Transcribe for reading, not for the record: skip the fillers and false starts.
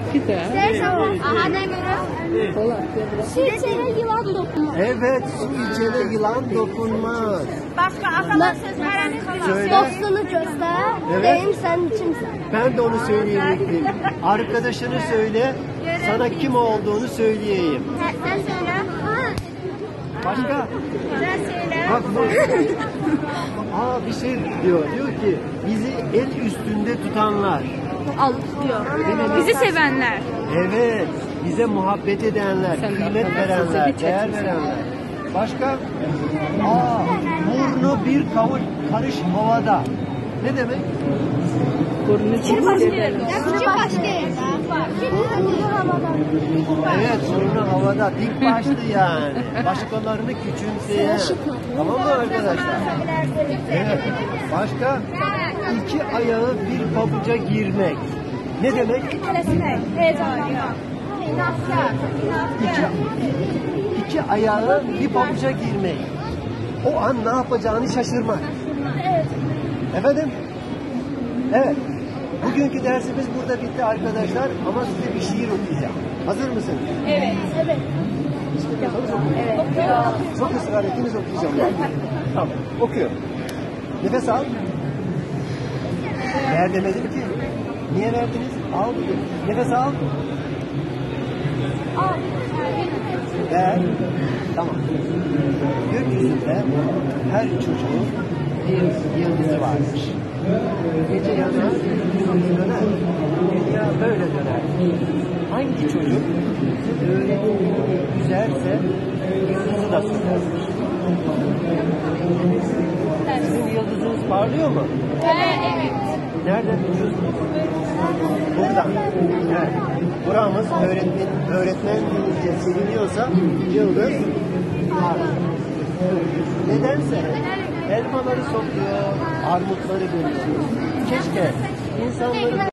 Aha demiyorum. Su içene yılan dokunmaz. Evet, su içene yılan dokunmaz. Başka atasözleriniz var. Söyle. Dostunu göster. Evet. Deyim sen kimsin? Ben de onu söyleyecektim. Arkadaşını söyle, sana kim olduğunu söyleyeyim. Sen söyle. Başka? Sen söyle. Bak bu. Bir şey diyor. Diyor ki bizi el üstünde tutanlar. Diyor. Bizi sevenler. Evet. Bize muhabbet edenler, kıymet verenler, değer verenler. Başka? Burnu bir karış havada. Ne demek? Burnu çıkıyor. Başka yerde. Evet, burnu havada. Dik başlı yani. Başkalarını küçümseyen. Tamam mı arkadaşlar? Evet. Başka? İki ayağı bir pabuca girmek. Ne demek? İki ayağı bir pabuca girmek. O an ne yapacağını şaşırmak. Efendim? Evet. Bugünkü dersimiz burada bitti arkadaşlar. Ama size bir şiir okuyacağım. Hazır mısınız? Evet. Çok ısrar ettiniz, okuyacağım. Tamam. Okuyorum. Nefes al. Ver demedim ki. Niye verdiniz? Al. Nefes al. Ver. Tamam. Gökyüzünde her çocuğun bir yıldızı varmış. Gece yanar, gündüz döner. Dünya böyle döner. Hangi çocuk öğrettiği güzelse yıldızı da sönermiş. Sizin yıldızınız parlıyor mu? Evet. Nereden biliyorsunuz? Buradan. Evet. Buramız öğretmen deyince seviniyorsa yıldız parlıyor. Nedense elmaları sokuyor, armutları görüyorsunuz. Keşke insanları